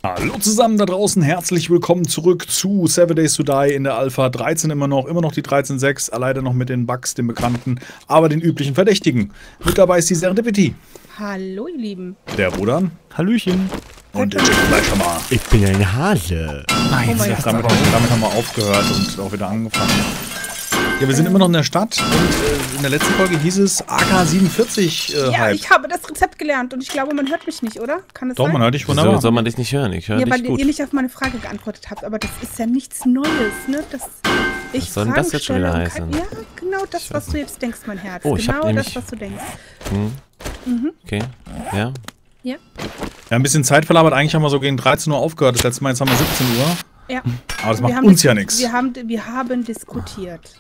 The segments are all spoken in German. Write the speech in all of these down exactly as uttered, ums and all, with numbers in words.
Hallo zusammen da draußen, herzlich willkommen zurück zu Seven Days to Die in der Alpha dreizehn immer noch, immer noch die dreizehn Punkt sechs, leider noch mit den Bugs, den bekannten, aber den üblichen Verdächtigen. Mit dabei ist die Serendipity. Hallo ihr Lieben. Der Bruder. Hallöchen. Und der Fleischermann. Ich bin ein Hase. Nein, Oh ja, damit, damit haben wir aufgehört und auch wieder angefangen. Ja, wir sind immer noch in der Stadt und äh, in der letzten Folge hieß es A K siebenundvierzig äh, Ja, Hype. ich habe das Rezept gelernt und ich glaube, man hört mich nicht, oder? Kann es Doch, sein? man hört dich Wieso wunderbar. soll man dich nicht hören? Ich höre Ja, dich weil gut. ihr nicht auf meine Frage geantwortet habt, aber das ist ja nichts Neues, ne? Das, ich Was soll denn das jetzt schon wieder Fragen stelle und heißen? Kann, ja, genau das, was du jetzt denkst, mein Herz. Oh, ich hab genau das, nämlich- was du denkst. Hm. Mhm. Okay, ja. Ja. Ja, ein bisschen Zeit verlabert. Eigentlich haben wir so gegen dreizehn Uhr aufgehört. Das letzte Mal, jetzt haben wir siebzehn Uhr. Ja. Aber das Wir macht haben uns dis- ja nichts. Wir haben, wir haben diskutiert.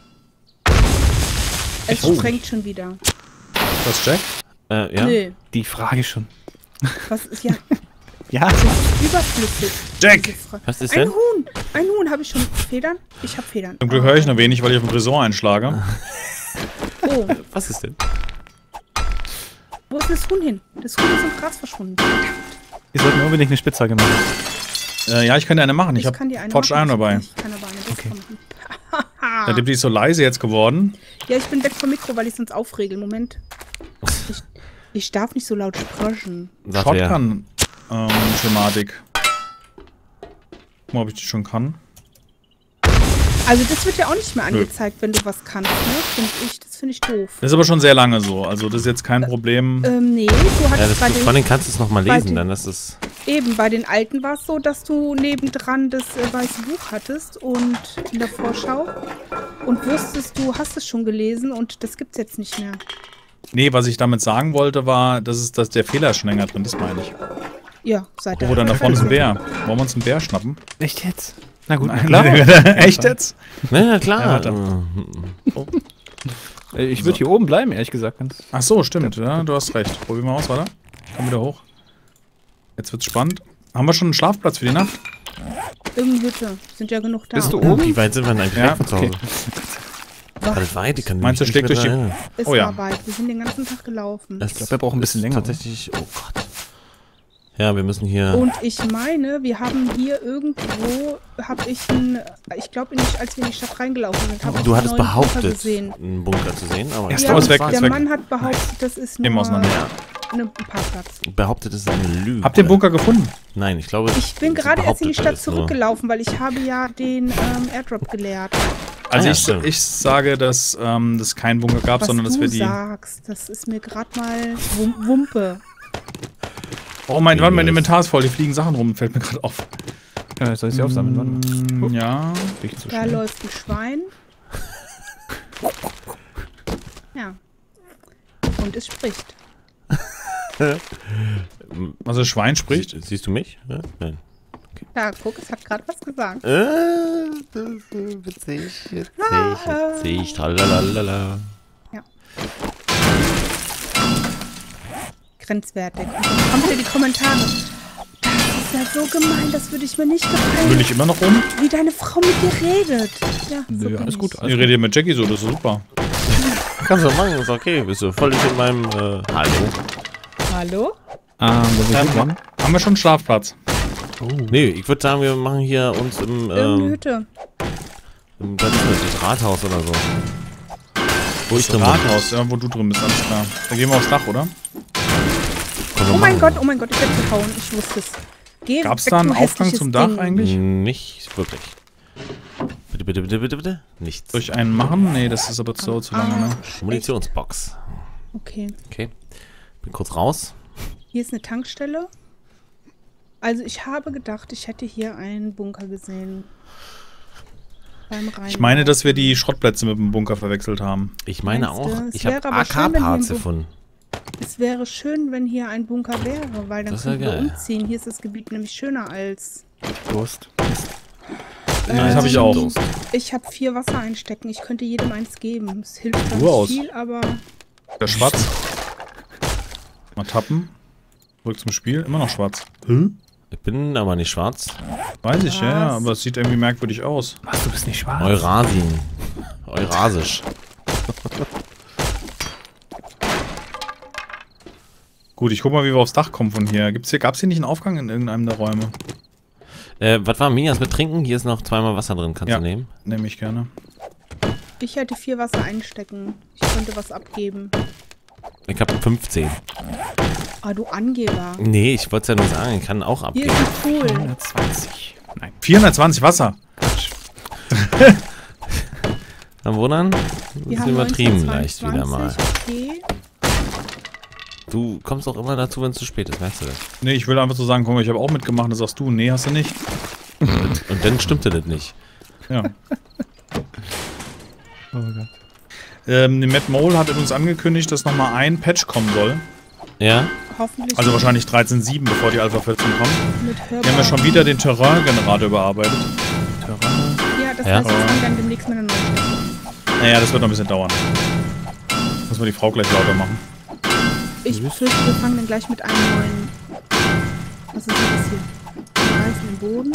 Es Oh. sprengt schon wieder. Was, Jack? Äh, ja. Nö, Die Frage schon. was ist ja Ja. überflüssig. Jack! diese Frage. Was ist Ein denn? Huhn! Ein Huhn, habe ich schon Federn? Ich habe Federn. Zum Glück höre ich noch wenig, weil ich auf den Tresor einschlage. Oh, Was ist denn? wo ist das Huhn hin? Das Huhn ist im Gras verschwunden. Wir sollten unbedingt eine Spitzhacke machen. Äh, ja, ich kann dir eine machen. Ich, kann die habe eine Forged machen. Iron dabei. Ich kann aber eine besser machen. Der Dippi ist so leise jetzt geworden. Ja, ich bin weg vom Mikro, weil ich sonst aufregel. Moment. Ich, ich darf nicht so laut sprechen. Sagt er. Shotgun-Schematik. Guck mal, ob ich die schon kann. Also das wird ja auch nicht mehr angezeigt, wenn du was kannst, ne? Finde ich, das finde ich doof. Das ist aber schon sehr lange so. Also das ist jetzt kein Problem. Ähm, nee, du Ja, hattest das, bei vor den, allem kannst du es nochmal bei lesen, den- dann das ist. eben, bei den alten war es so, dass du nebendran das äh, weiße Buch hattest und in der Vorschau und wusstest, du hast es schon gelesen und das gibt's jetzt nicht mehr. Nee, was ich damit sagen wollte, war, dass, es, dass der Fehler ist schon länger drin. Das meine ich. Ja, seit Oh, dann da vorne ist ein Bär. Wollen wir uns einen Bär schnappen? Echt jetzt? Na gut, Echt jetzt? Na ja, klar. Ja, warte. Oh. Äh, Ich würde hier oben bleiben, ehrlich gesagt. Ganz Ach so, stimmt. Ja, du hast recht. Probier mal aus, warte. Komm wieder hoch. Jetzt wird's spannend. Haben wir schon einen Schlafplatz für die Nacht? Irgendeine Hütte. Sind ja genug da. Bist du Oh, oben? wie weit sind wir denn eigentlich Ja, weg von zu Hause? Wach. Weit, weit, ich kann Meinst du, mich schlägt nicht durch die- mehr erinnern. Es Oh ja. war weit. Wir sind den ganzen Tag gelaufen. Das Ich glaube, wir brauchen ein bisschen ist länger. Tatsächlich, oh Gott. Ja, wir müssen hier. Und ich meine, wir haben hier irgendwo, habe ich ein, ich glaube nicht, als wir in die Stadt reingelaufen sind, habe ich Du einen hattest neuen Bunker behauptet, gesehen. einen Bunker zu sehen, aber Ja, Ja, ist weg, der ist weg. Mann hat behauptet, das ist nur Eben auseinander. ein Parkplatz. behauptet, es ist eine Lüge. Habt ihr den Bunker gefunden? Nein, ich glaube. Ich bin sie gerade erst in die behauptet Stadt alles nur. zurückgelaufen, weil ich habe ja den ähm, Airdrop geleert. Also Ah, ja, ich, stimmt. ich sage, dass ähm, es keinen Bunker gab, Was sondern dass du wir die... sagst, das ist mir gerade mal Wum Wumpe. Oh mein, warte, mein Yes. Inventar ist voll, die fliegen Sachen rum, fällt mir gerade auf. Ja, soll ich sie aufsammeln? Warte mal. Mm, Ja. Nicht so Da schnell. läuft ein Schwein. Ja. Und es spricht. Also Schwein spricht. Siehst, siehst du mich? Ja? Nein. Ja, guck, es hat gerade was gesagt. Äh, das ist witzig, witzig, witzig, tralalala. Grenzwertig. Und dann kommt wieder die Kommentare. Das ist ja so gemein, das würde ich mir nicht Will gefallen, ich immer noch rum? wie deine Frau mit dir redet. Ja, so Nö, bin alles ich. gut. Ich Alles rede hier mit Jackie so, das ist super. Kannst du machen, ist okay. Bist du völlig in meinem, äh, Hallo? Hallo? Ah, wo wir Ähm, sind, wann? Haben wir schon einen Schlafplatz? Nee, ich würde sagen, wir machen hier uns im, Irgendeine ähm, Hütte. im das ist das Rathaus oder so. Wo ich Das drin bin. Rathaus, ja, wo du drin bist, alles klar. Da gehen wir aufs Dach, oder? Können wir Oh mein machen. Gott, oh mein Gott, ich werde gehauen. Ich wusste es. Geh Gab's weg, da einen du Aufgang hässliches zum Dach Ding. eigentlich? Nicht wirklich. Bitte, bitte, bitte, bitte, bitte. Nichts. Durch einen machen? Nee, das ist aber zu, zu lange, ne? Munitionsbox. Okay. Okay. Bin kurz raus. Hier ist eine Tankstelle. Also ich habe gedacht, ich hätte hier einen Bunker gesehen. Beim Rein. Ich meine, dass wir die Schrottplätze mit dem Bunker verwechselt haben. Ich meine Meinst auch, du? Es ich habe wäre aber schön, wenn hier A K-Parts ein Bu- gefunden. Es wäre schön, wenn hier ein Bunker wäre, weil dann Das wär könnten wir geil. umziehen. Hier ist das Gebiet nämlich schöner als... Durst. Ja, das habe ich auch. Durst. Ich habe vier Wasser einstecken. Ich könnte jedem eins geben. Es hilft zwar Ruhe aus. nicht viel, aber... Der schwarz. Mal tappen. Zurück zum Spiel. Immer noch schwarz. Hä? Ich bin aber nicht schwarz. Weiß ich, ja, ja, Was? aber es sieht irgendwie merkwürdig aus. Was, du bist nicht schwarz? Eurasien. Eurasisch. Gut, ich guck mal, wie wir aufs Dach kommen von hier. Gibt's hier gab's hier nicht einen Aufgang in irgendeinem der Räume? Äh, was war Minias mit Trinken? Hier ist noch zweimal Wasser drin. Kannst Ja. du nehmen? Nehme ich gerne. Ich hätte vier Wasser einstecken. Ich könnte was abgeben. Ich habe fünfzehn. Ah, du Angeber. Nee, ich wollte es ja nur sagen. Ich kann auch Hier abgeben. ist ein Pool. hundertzwanzig. Nein. vierhundertzwanzig Wasser. Dann wo dann? Das Wir ist haben übertrieben leicht wieder mal. neunzehn, okay. Du kommst auch immer dazu, wenn es zu spät ist, merkst du das? Nee, ich will einfach so sagen, komm, ich habe auch mitgemacht. Dann sagst du, nee, hast du nicht. Und, und dann stimmte das nicht. Ja. Oh Gott. Ähm, die Matt Mole hat übrigens angekündigt, dass nochmal ein Patch kommen soll. Ja? Hoffentlich Also wahrscheinlich dreizehn Punkt sieben, bevor die Alpha vierzehn kommt. mit Wir haben ja schon wieder den Terrain-Generator überarbeitet. Terrain. Ja, das Ja. heißt, wir fangen dann demnächst mit einer neuen Stadt. Naja, das wird noch ein bisschen dauern. Muss man die Frau gleich lauter machen. Ich befürchte, wir fangen dann gleich mit einem neuen... Was ist denn das hier? Wir reißen den Boden.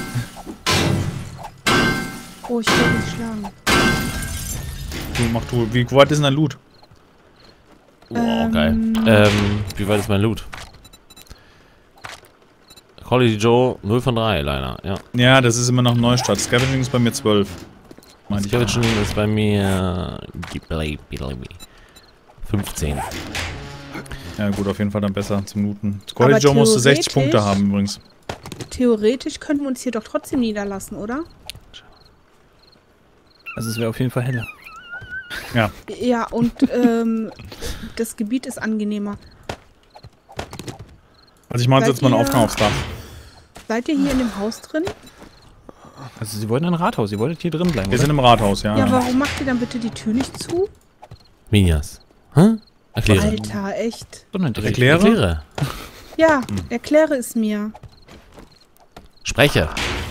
Oh, ich will nicht schlagen. Du, mach du. Wie weit ist denn dein Loot? Wow, Ähm. geil. Ähm, wie weit ist mein Loot? Quality Joe null von drei, leider, ja. Ja, das ist immer noch Neustadt. Scavenging ist bei mir zwölf. Meinte ich. Scavenging ist bei mir fünfzehn. Ja gut, auf jeden Fall dann besser zum Looten. Aber Quality Joe musste sechzig theoretisch- Punkte haben übrigens. Theoretisch könnten wir uns hier doch trotzdem niederlassen, oder? Also es wäre auf jeden Fall heller. Ja. Ja, und ähm, das Gebiet ist angenehmer. Also ich mache jetzt Seid jetzt mal einen ihr- Aufgang aufs Dach. Seid ihr hier in dem Haus drin? Also sie wollten ein Rathaus, sie wollten hier drin bleiben, Wir oder? sind im Rathaus, ja. Ja, warum macht ihr dann bitte die Tür nicht zu? Minias. Hä? Erkläre. Alter, echt. Sondern direkt. Erkläre? Erkläre. Ja, erkläre es mir. Spreche.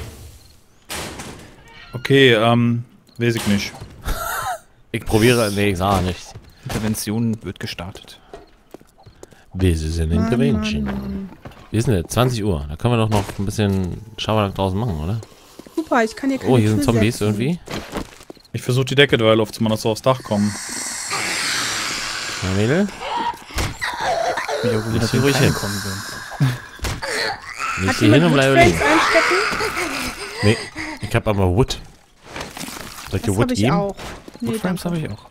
Okay, ähm, weiß ich nicht. Ich probiere. Nee, ich sage nicht. Intervention wird gestartet. This is an Mann, intervention. Mann, Mann. Wie ist denn das? zwanzig Uhr. Da können wir doch noch ein bisschen Schauerland draußen machen, oder? Super, ich kann hier keine Oh, hier sind Tür Zombies setzen. irgendwie. Ich versuche die Decke derweil aufzumachen, dass wir aufs Dach kommen. Na, Mädel? Mich auch Lass sie ruhig hin. kommen würden. Nicht Hat hier hin und jemand bleibe Woodframes liegen. einstecken? Nee, ich hab aber Wood. Soll ich dir Das Wood habe ich geben? auch. Nee, Woodframes danke. habe ich auch.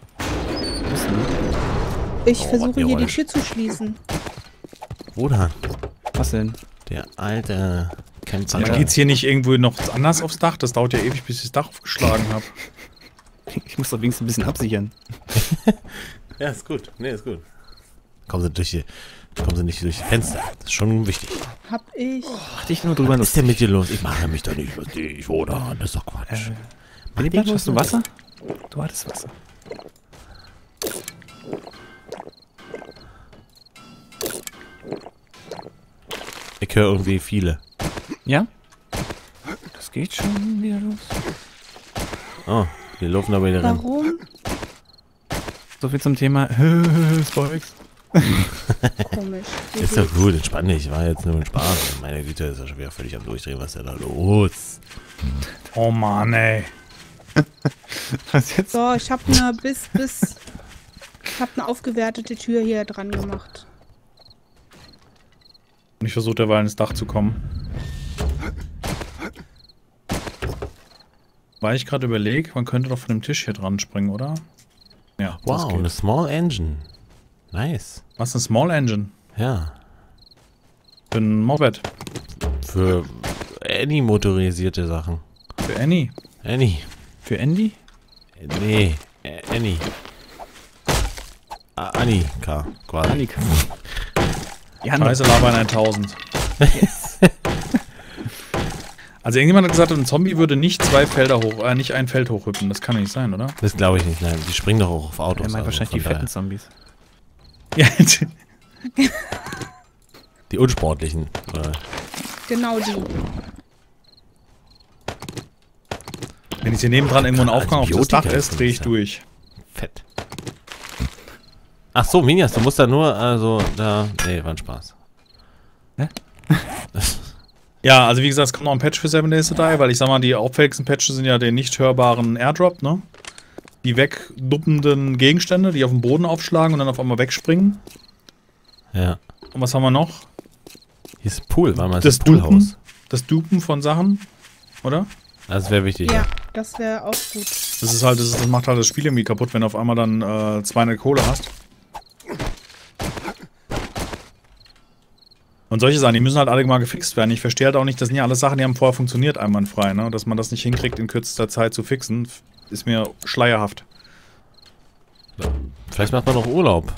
Ich Oh, versuche hier die jawohl. Tür zu schließen. Wo dann? Was denn? Der alte Kämpfer. Aber geht's hier nicht irgendwo noch anders aufs Dach? Das dauert ja ewig, bis ich das Dach aufgeschlagen habe. Ich muss doch wenigstens ein bisschen absichern. Ja, ist gut. Nee, ist gut. Kommen Sie durch die, kommen Sie nicht durch die Fenster. Das ist schon wichtig. Hab ich. Mach dich nur drüber Was ist denn mit dir los? Ich mache mich doch nicht lustig, oder? Das ist doch Quatsch. Mach Billy, dich hast du was Wasser? Du hattest Wasser. Ich höre irgendwie viele. Ja? Das geht schon wieder los. Oh, die laufen aber wieder ran. Warum? So viel zum Thema Spikes. Komisch. Wie Ist doch geht's? gut, entspann dich. War jetzt nur ein Spaß. Meine Güte, ist ja schon wieder völlig am Durchdrehen. Was ist denn da los? Oh Mann, ey. Was jetzt? So, ich habe eine bis bis ich habe eine aufgewertete Tür hier dran gemacht. Und ich versuche derweil ins Dach zu kommen. Weil ich gerade überlege, man könnte doch von dem Tisch hier dran springen, oder? Ja, das Wow, geht. eine Small Engine. Nice. Was ist eine Small Engine? Ja. Für ein Moped. Für Annie motorisierte Sachen. Für Annie. Annie. Für Andy? Nee, äh, Annie. Ah, Annika, quasi. Annika. Ja, Scheiße, Lava in tausend. Also irgendjemand hat gesagt, ein Zombie würde nicht zwei Felder hoch, äh, nicht ein Feld hochhüpfen. Das kann ja nicht sein, oder? Das glaube ich nicht, nein. Die springen doch auch auf Autos. Er meint also wahrscheinlich die von fetten daher. Zombies. Ja, Die unsportlichen. Oder? Genau die. wenn ich hier nebendran irgendwo einen Aufgang auf das Dach Antibiotika ist, drehe ich ist durch. Fett. Ach so, Minias, du musst da nur, also, da. Nee, war ein Spaß. Ne? Ja, also wie gesagt, es kommt noch ein Patch für Seven Days to Die, weil ich sag mal, die auffälligsten Patches sind ja den nicht hörbaren Airdrop, ne? Die wegduppenden Gegenstände, die auf dem Boden aufschlagen und dann auf einmal wegspringen. Ja. Und was haben wir noch? Hier ist ein Pool, war mal Das das Poolhaus. Das Dupen von Sachen, oder? Das wäre wichtig. Ja, das wäre auch gut. Das ist halt, das, ist, das macht halt das Spiel irgendwie kaputt, wenn du auf einmal dann äh, zweihundert Kohle hast. Und solche Sachen, die müssen halt alle mal gefixt werden. Ich verstehe halt auch nicht, das sind ja alles Sachen, die haben vorher funktioniert einwandfrei, ne? Dass man das nicht hinkriegt, in kürzester Zeit zu fixen, ist mir schleierhaft. Vielleicht macht man noch Urlaub.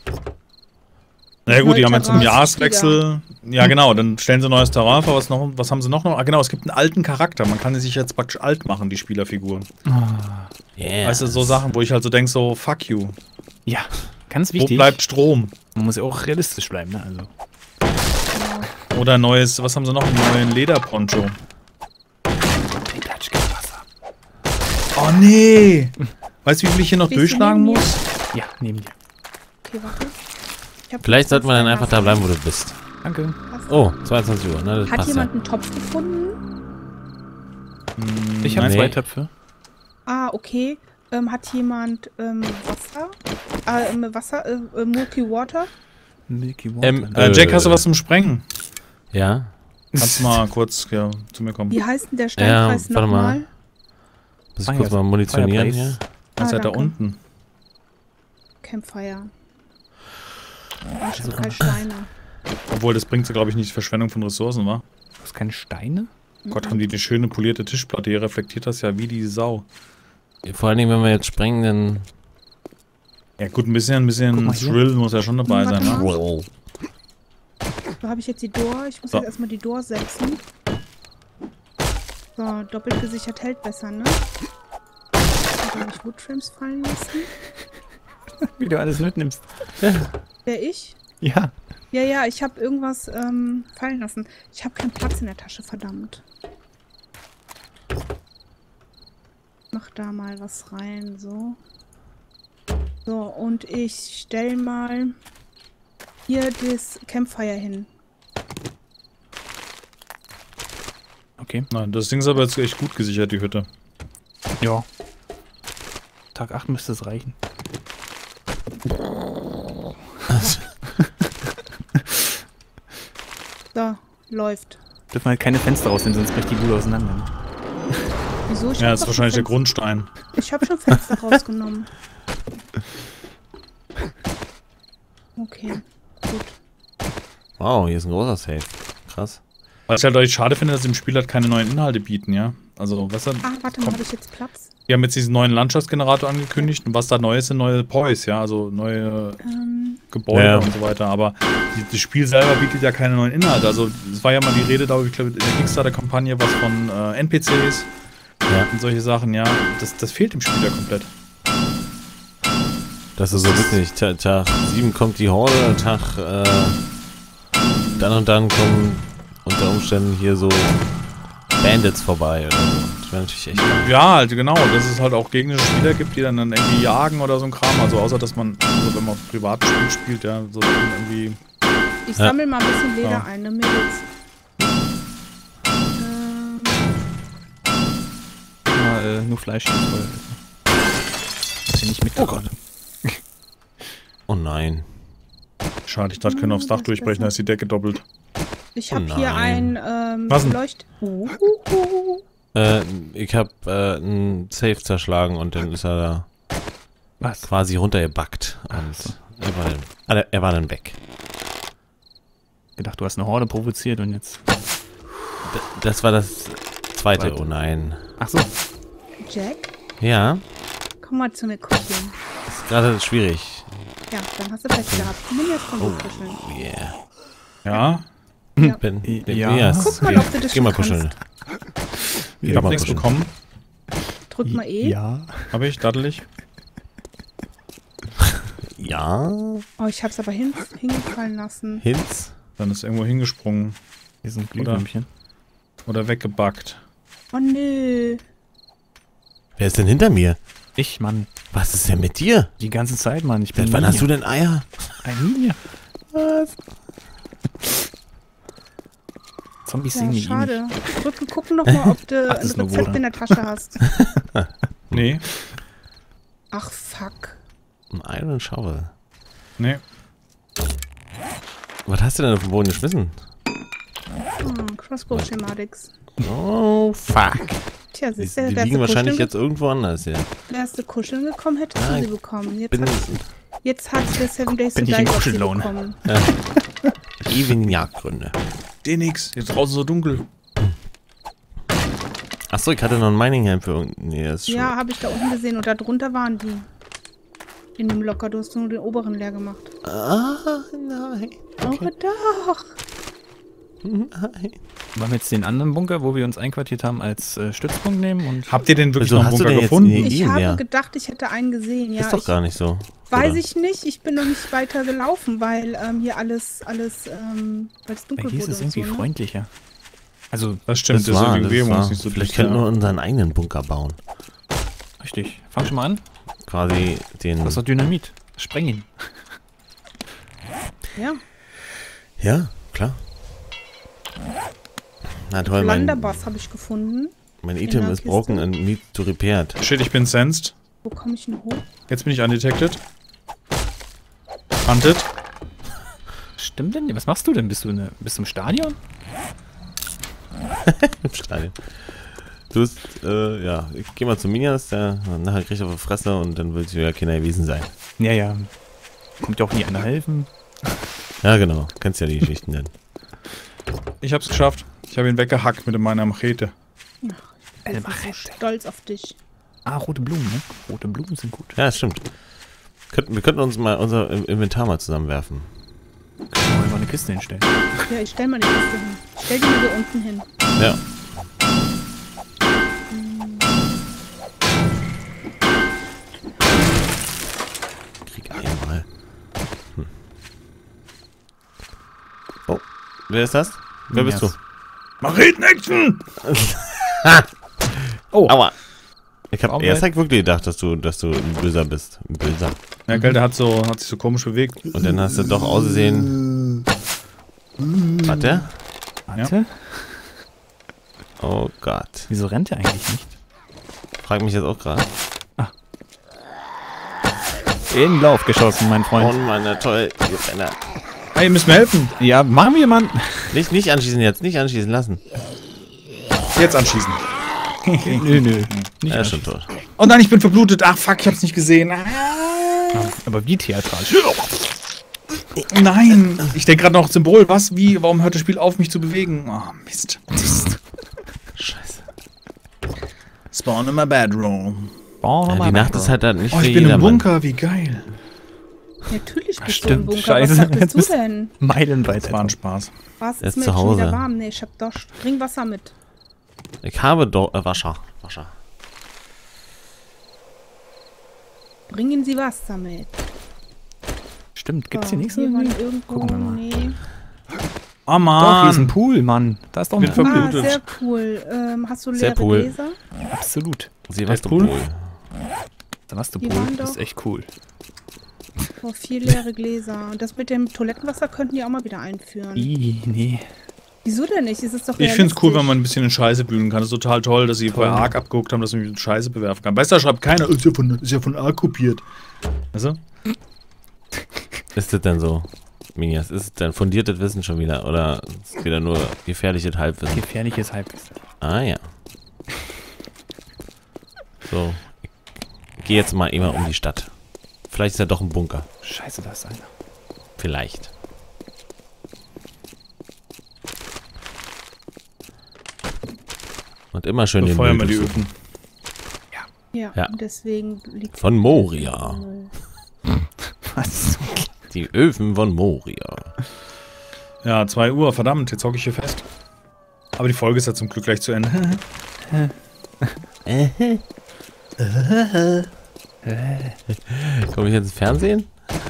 Na ja gut, die haben jetzt zum Terrain Jahreswechsel. Ja genau, dann stellen sie ein neues Terrain vor. Was, noch, was haben sie noch? noch? Ah genau, es gibt einen alten Charakter. Man kann sich jetzt praktisch alt machen, die Spielerfiguren. Yeah. Weißt du, so Sachen, wo ich halt so denke, so, fuck you. Ja, ganz Wo wichtig. bleibt Strom? Man muss ja auch realistisch bleiben, ne? Also. Oder ein neues, was haben sie noch? Einen neuen Lederponcho. Ich klatsch kein Wasser. Oh nee! Weißt du, wie viel ich hier noch Bist du durchschlagen neben mir? muss? Ja, neben dir. Okay, warte. Ich hab Vielleicht die sollte man dann Zeit einfach da lassen. bleiben, wo du bist. Danke. Oh, zweiundzwanzig Uhr, ne? Das Hat passt jemand ja. einen Topf gefunden? Ich habe Nee. zwei Töpfe. Ah, okay. Ähm, hat jemand ähm, Wasser? Ah, ähm, Wasser? Äh, äh, Milky Water? Milky Water. Ähm, Äh, Jack, hast du Äh. was zum Sprengen? Ja? Kannst du mal kurz ja, zu mir kommen? Wie heißt denn der Steinkreis Ja, warte mal. nochmal? Muss ich Fire- kurz mal munitionieren Fireplace. hier? Das ist Ah, halt da danke. unten. Campfire. Ah, schon keine Steine. Obwohl, das bringt so, glaube ich, nicht Verschwendung von Ressourcen, wa? Du hast keine Steine? Gott, haben die eine schöne polierte Tischplatte. Hier reflektiert das ja wie die Sau. Vor allen Dingen, wenn wir jetzt sprengen, dann... Ja gut, ein bisschen, ein Guck bisschen mal hier. Thrill muss ja schon dabei Warte sein, ne? mal. Wow. So habe ich jetzt die Door. Ich muss So. jetzt erstmal die Door setzen. So, doppelt gesichert hält besser, ne? Soll ich Woodtrims fallen lassen? Wie du alles mitnimmst. Wer ich? Ja. Ja, ja, ich habe irgendwas ähm, fallen lassen. Ich habe keinen Platz in der Tasche, verdammt. Mach da mal was rein, so. So, und ich stell mal hier das Campfire hin. Okay. Nein, das Ding ist aber jetzt echt gut gesichert, die Hütte. Ja. Tag acht müsste es reichen. So, läuft. Dürfen halt keine Fenster rausnehmen, sonst bricht die Bude auseinander. ne? Wieso? Ich Ja, hab das ist doch wahrscheinlich der schon Grundstein. Fenster- Ich habe schon Fenster rausgenommen. Okay, gut. Wow, hier ist ein großer Safe. Krass. Was ich halt echt schade finde, dass im Spiel halt keine neuen Inhalte bieten, ja? Also, weißt du, Ah, warte mal, Komm. habe ich jetzt Platz? die haben jetzt diesen neuen Landschaftsgenerator angekündigt und was da neu ist, sind neue Poys, ja? Also neue Ähm, Gebäude Ja. und so weiter. Aber die, das Spiel selber bietet ja keine neuen Inhalte. Also, es war ja mal die Rede, glaube ich, in der Kickstarter-Kampagne, was von äh, N P Cs Ja. und solche Sachen, ja. Das, das fehlt im Spiel ja komplett. Das ist so wirklich, Tag, Tag sieben kommt die Horde, Tag äh, dann und dann kommen unter Umständen hier so Bandits vorbei oder so. Das wäre natürlich echt geil. Ja, halt genau, dass es halt auch gegnerische Spieler gibt, die dann, dann irgendwie jagen oder so ein Kram. Also außer, dass man, also wenn man privat Spiel spielt, ja, so irgendwie... ich Ja. sammle mal ein bisschen Leder Ja. ein, ne Mädels? Ähm, Ja, äh, nur Fleisch. Hast du nicht mitgebracht? Oh nein. Schade, ich dachte, können aufs Dach Das ist durchbrechen, da besser. ist die Decke doppelt. ich Oh habe hier nein. ein ähm, Was denn? Leucht... Uh, uh, uh. Äh, ich habe äh, einen Safe zerschlagen und dann ist er da Was? quasi runtergebackt. Und so. er, war dann, ah, er war dann weg. Gedacht, du hast eine Horde provoziert und jetzt. D das war das zweite. Zweite. Oh nein. Ach so. Jack, Ja, komm mal zu mir kuscheln. ist gerade schwierig. Ja, dann hast du Pech gehabt. Nimm jetzt komm Oh, oh. kuscheln. yeah. Ja, Ja. Bin, bin, Ja. yes. Guck mal, Geh- ob du das Geh mal schon kuscheln. ich Geh hab mal nichts kuscheln. bekommen. Drück mal E. Ja. Habe ich, daddelig. Ja, Oh, ich hab's aber hin, hingefallen lassen. Hints. Dann ist irgendwo hingesprungen Hier ist ein Glühwürmchen. oder weggebackt. Oh nö. Wer ist denn hinter mir? Ich, Mann. Was ist denn mit dir? Die ganze Zeit, Mann. Ich bin. Seit wann hast du denn Eier? Ein Ninja. Was? Zombies Ja, sehen die eh schade. Drück, gucken noch mal, ob du Ach, das ein ist nur Rezept Woda. in der Tasche hast. Nee, Ach, fuck. Ein Iron Shovel. nee. Was hast du denn auf den Boden geschmissen? Hm, Crossbow-Schematics. Oh, fuck. Tja, Die, siehst du, die wärst liegen du wahrscheinlich kuscheln jetzt irgendwo anders, ja. ge- Wärst du kuscheln gekommen, hättest Ah, du ich sie bekommen. Jetzt Bin, hat, jetzt hat der Seven Days bin to ich Die in sie Kuschellaune. bekommen. ewigen Jagdgründe. Den nix. Jetzt draußen so dunkel. Achso, ich hatte noch ein Mining-Helm für unten. Nee, das ist schon. Ja, habe ich da unten gesehen und da drunter waren die. In dem Locker, du hast nur den oberen leer gemacht. Ah, nein. Oh doch. Nein. Wollen wir jetzt den anderen Bunker, wo wir uns einquartiert haben, als äh, Stützpunkt nehmen? Und Habt ihr den wirklich Wieso noch im hast du Bunker denn jetzt gefunden? die- Ich Ihn, habe ja. gedacht, ich hätte einen gesehen. Ja, Ist doch ich, gar nicht so. weiß oder? ich nicht. Ich bin noch nicht weiter gelaufen, weil ähm, hier alles, alles, ähm, weil es bei dunkel hier ist wurde. es und irgendwie so, ne? freundlicher. Also, Das stimmt, Das war, deswegen das wir war. uns nicht so Vielleicht dicht, könnten wir ja. unseren eigenen Bunker bauen. richtig. Fang schon mal an. Quasi den. Das ist doch Dynamit. Spreng ihn. Ja, Ja, klar. Na toll, mein, Blunderbuss habe ich gefunden. mein in Item der ist broken Kiste. and need to repaired. Shit, ich bin sensed. Wo komme ich denn hoch? Jetzt bin ich undetected. Hunted. Stimmt denn? Was machst du denn? Bist du, eine, bist du im Stadion? Im Stadion. Du bist, äh, ja, ich geh mal zu Minias, der nachher kriegt er auf die Fresse und dann will ich wieder keiner gewesen sein. Ja, ja. Kommt ja auch nie einer helfen. Ja, genau. Kennst ja die Geschichten denn. Ich hab's geschafft. Ich habe ihn weggehackt mit meiner Machete. Ich bin so stolz auf dich. Ah, rote Blumen, ne? Rote Blumen sind gut. Ja, das stimmt. Könnten, wir könnten uns mal unser Inventar mal zusammenwerfen. Können wir mal eine Kiste hinstellen. Ja, ich stell mal die Kiste hin. Stell die mal hier unten hin. Ja. Krieg einmal. Hm. Oh, wer ist das? Wer bist Yes. du? Macheten-Action! Oh, Aua. Ich hab Warum erst halt? hab ich wirklich gedacht, dass du, dass du ein Böser bist. Ein Böser. Ja, gell, der hat, so, hat sich so komisch bewegt. Und dann hast du doch ausgesehen. Warte. warte. Oh Gott. Wieso rennt er eigentlich nicht? Frag mich jetzt auch gerade. In den Lauf geschossen, mein Freund. Oh meine toll. Hey, ihr müsst mir helfen. Ja, machen wir, Mann. Nicht, nicht anschießen jetzt, nicht anschießen lassen. Jetzt anschießen. Nö, nö. Nicht Er ist schon anschießen. tot. Oh nein, ich bin verblutet. Ach fuck, ich hab's nicht gesehen. Ah, Aber wie theatralisch. nein. Ich denke gerade noch Symbol. Was? Wie? Warum hört das Spiel auf, mich zu bewegen? Oh, Mist. Scheiße. Spawn in my bedroom. Oh, Ja, die Nacht ist halt dann nicht Oh, für ich bin im jedermann. Bunker. Wie geil. Natürlich bist stimmt, du im Bunker. scheiße. Was Jetzt sagtest du bist- denn? Meilenweit. Das war ein Spaß. Was Er ist ist mir zu jetzt schon wieder Hause. warm? Nee, ich hab doch. Bring Wasser mit. Ich habe doch äh, Wasser. Wasser. Bringen Sie Wasser mit. Stimmt, gibt's So, hier nichts? hier waren irgendwie? irgendwo. Gucken wir mal. Nee. Oh Doch, Mann. hier ist ein Pool, Mann. Da ist doch Bin ein ver- Pool. Ah, Verblutet. sehr cool. Ähm, hast du Sehr leere cool. Gläser? Absolut. Sie was cool. cool. Da warst du Die Pool. waren Das ist doch- echt cool. Oh, vier leere Gläser. Und das mit dem Toilettenwasser könnten die auch mal wieder einführen. Ih, nee. Wieso denn nicht? Es ist doch Ich finde es cool, realistisch. wenn man ein bisschen in Scheiße bühlen kann. Das ist total toll, dass sie bei Ark abgeguckt haben, dass man mit Scheiße bewerfen kann. Weißt du, da schreibt keiner, ist ja von, ist ja von Ark kopiert. Weißt du? Ist das denn so? Minias, ist es denn fundiertes Wissen schon wieder? Oder ist es wieder nur gefährliches Halbwissen? Gefährliches Halbwissen. Ah ja. So. Ich gehe jetzt mal immer um die Stadt. Vielleicht ist ja doch ein Bunker. Scheiße, da ist einer. Vielleicht. Und immer schön den Befeuern wir Müll die durchsuchen. Öfen. Ja, Ja. und deswegen liegt Von Moria. Was? Die Öfen von Moria. Ja, zwei Uhr, verdammt, jetzt hocke ich hier fest. Aber die Folge ist ja zum Glück gleich zu Ende. Komme ich jetzt ins Fernsehen?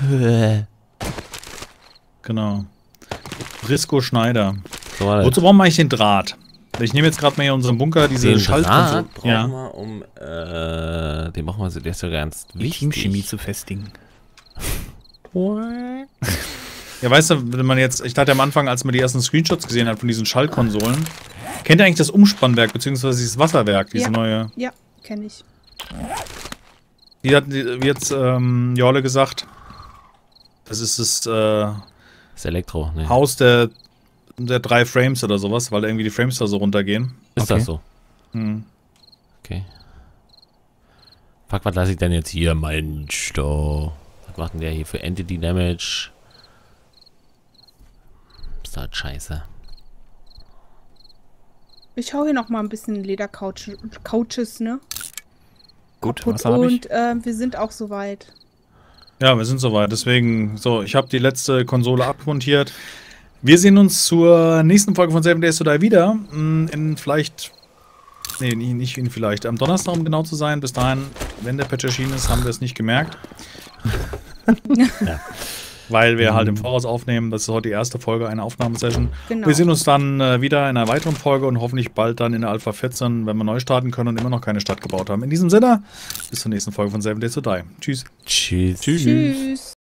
Genau. Brisco Schneider. So war das. Wozu brauchen wir eigentlich den Draht? Ich nehme jetzt gerade mal hier in unserem Bunker diese Den Schaltkonsole. Draht brauchen Ja. wir, um, äh, den brauchen wir, so- der ist ja ganz Die wichtig. Teamchemie zu festigen. Ja, weißt du, wenn man jetzt, ich dachte am Anfang, als man die ersten Screenshots gesehen hat von diesen Schaltkonsolen, kennt ihr eigentlich das Umspannwerk, beziehungsweise dieses Wasserwerk, diese Ja. neue? Ja, kenne ich. Wie hat wie jetzt ähm, Jorle gesagt? Das ist das äh, Das ist Elektro, ne? Haus der der drei Frames oder sowas, weil irgendwie die Frames da so runtergehen. Ist Okay. das so? Hm. Okay. Fuck, was lasse ich denn jetzt hier? Mensch, doch. Was macht denn der hier für Entity Damage? Ist das scheiße. Ich hau hier noch mal ein bisschen Ledercouches, ne? Gut, Kaputt. was habe ich? Und äh, wir sind auch soweit. Ja, wir sind soweit. Deswegen, so, ich habe die letzte Konsole abmontiert. Wir sehen uns zur nächsten Folge von Seven Days to Die wieder. Mm, In vielleicht, nee, nicht in vielleicht, am Donnerstag, um genau zu sein. Bis dahin, wenn der Patch erschienen ist, haben wir es nicht gemerkt. Ja. Weil wir halt im Voraus aufnehmen. Das ist heute die erste Folge einer Aufnahmesession. Genau. Wir sehen uns dann äh, wieder in einer weiteren Folge und hoffentlich bald dann in der Alpha vierzehn, wenn wir neu starten können und immer noch keine Stadt gebaut haben. In diesem Sinne, bis zur nächsten Folge von Seven Days to Die. Tschüss. Tschüss. Tschüss.